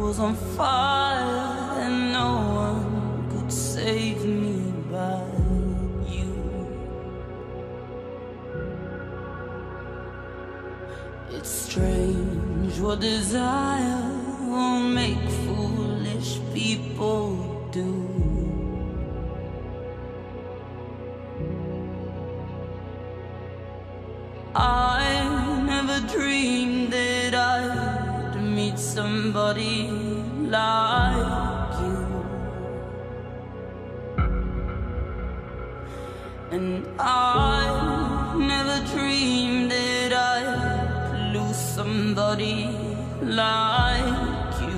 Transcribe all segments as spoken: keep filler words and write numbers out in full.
was on fire and no one could save me but you. It's strange what desire will make foolish people do. I never dreamed that I'd meet somebody like you, and I never dreamed that I'd lose somebody like you.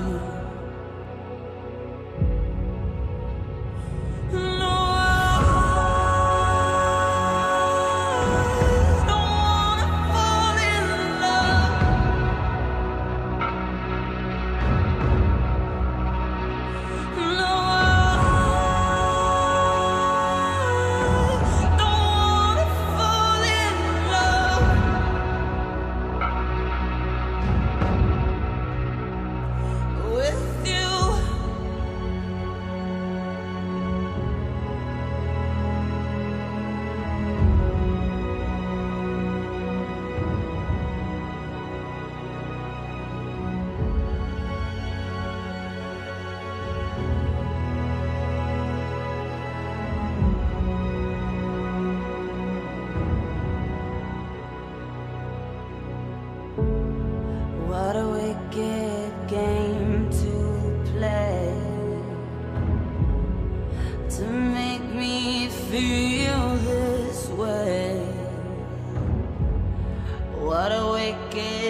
What a wicked game to play, to make me feel this way. What a wicked